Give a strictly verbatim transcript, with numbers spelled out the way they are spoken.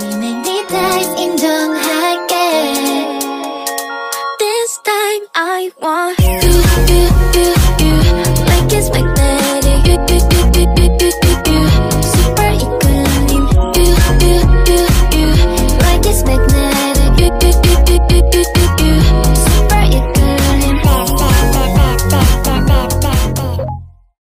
make me dive 인정할게. This time I want you, you, you.